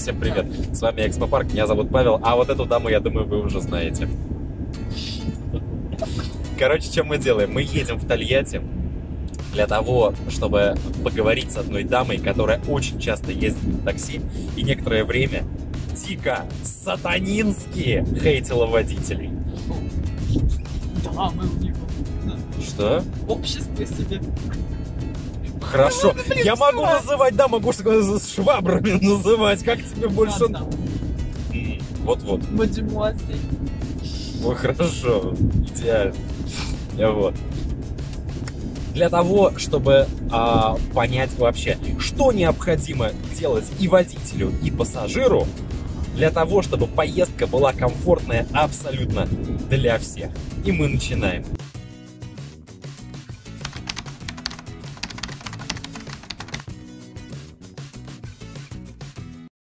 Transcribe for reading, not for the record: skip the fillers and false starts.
всем привет! С вами Экспопарк, меня зовут Павел, а вот эту даму, я думаю, вы уже знаете. Короче, что мы делаем? Мы едем в Тольятти для того, чтобы поговорить с одной дамой, которая очень часто ездит на такси и некоторое время дико сатанински хейтила водителей. Да, мы у него. Что? Общество себе. Хорошо, Ну, я могу называть, да, могу с швабрами называть, как тебе больше... Вот-вот. Мадемуазель. Ой, хорошо, идеально. Вот. Для того, чтобы понять вообще, что необходимо делать и водителю, и пассажиру, для того, чтобы поездка была комфортная абсолютно для всех. И мы начинаем.